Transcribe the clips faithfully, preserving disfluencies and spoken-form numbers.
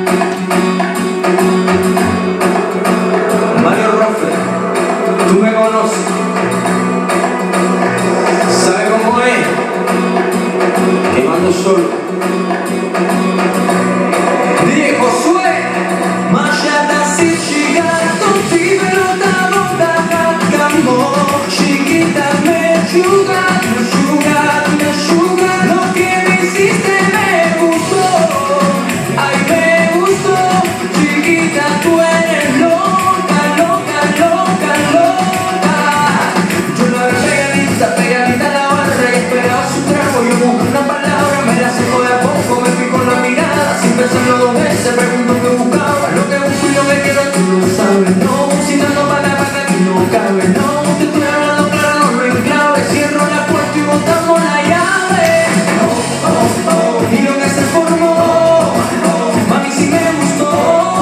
Mario Roffler, tú me conoces, ¿sabes cómo es? Quemando solo. Di Josué, Machata si chigato, ti venuta da camo, chiquita me chuga, me chuga, me chuga, lo que me hiciste me gustó, ay me gustó, chiquita tú eres loca, loca, loca, loca. Yo la veo pegadita, pegadita a la barra y esperaba su trago, yo busco una palabra, me la saco de a poco, me fui con la mirada, sin pensarlo dos veces, pregunto qué buscaba, lo que busco y lo que quiero tú lo sabes, no, si dando para para que no cabe, no, te estoy hablando claro, no en clave, cierro la puerta y botamos la llave, oh, oh, oh, y lo que se formó, mami si me gustó,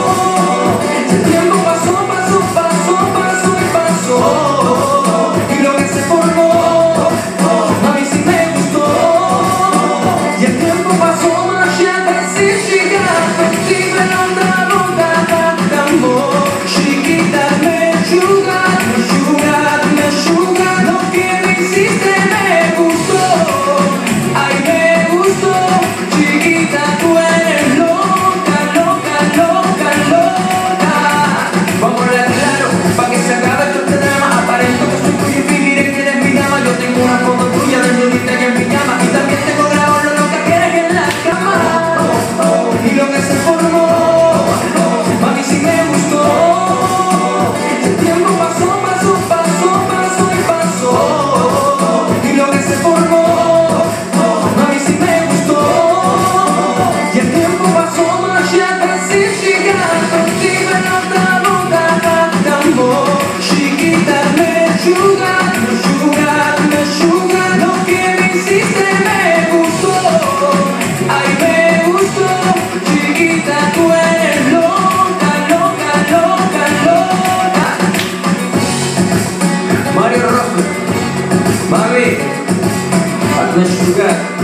el tiempo pasó, pasó, pasó, pasó y pasó, y lo que se formó, mami si me gustó, y el tiempo pasó, Machata si chigato, ti me lo davo da camo, chiquita me chuga, me chuga, me chuga, lo que me hiciste me gustó, ay me gustó, chiquita tú eres loca, loca, loca, loca. Vamos a hablar claro, pa' que se acabe todo este drama, aparento que soy tuyo y fingiré que eres mi dama, yo tengo una foto tuya desnudita y en pijama, y también tengo grabado lo que quieres en la cama, oh, oh, y lo que se formó, mami si me gustó, el tiempo pasó, pasó, pasó, pasó y pasó, y lo que se formó, mami si me gustó, y el tiempo pasó, Machata si chigato, ti me lo davo da camo, chiquita me chuga, me chuga, me chuga, lo que me hiciste me gustó, ay me gustó, chiquita tú eres loca, loca, loca, loca. Mario Roffler, mami, hazme chugar.